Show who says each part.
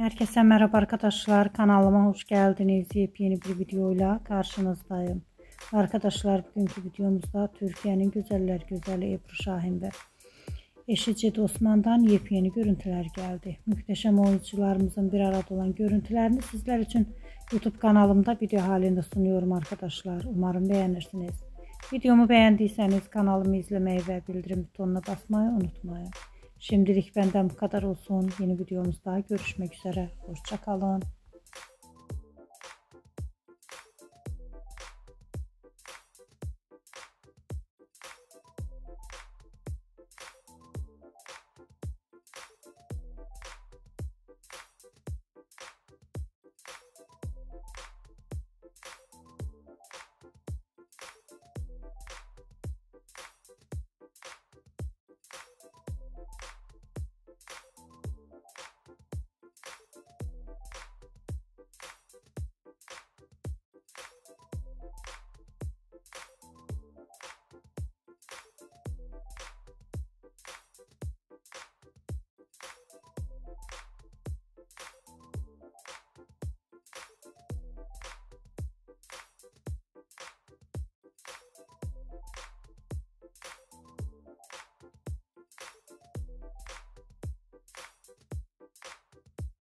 Speaker 1: Herkese merhaba arkadaşlar, kanalıma hoş geldiniz. Yepyeni bir videoyla karşınızdayım. Arkadaşlar, bugünkü videomuzda Türkiye'nin güzeller güzeli Ebru Şahin ve eşi Cedi Osman'dan yepyeni görüntüler geldi. Muhteşem oyuncularımızın bir arada olan görüntülerini sizler için YouTube kanalımda video halinde sunuyorum arkadaşlar. Umarım beğenirsiniz. Videomu beğendiyseniz kanalımı izlemeyi ve bildirim butonuna basmayı unutmayın. Şimdilik benden bu kadar olsun. Yeni videomuzda görüşmek üzere. Hoşça kalın.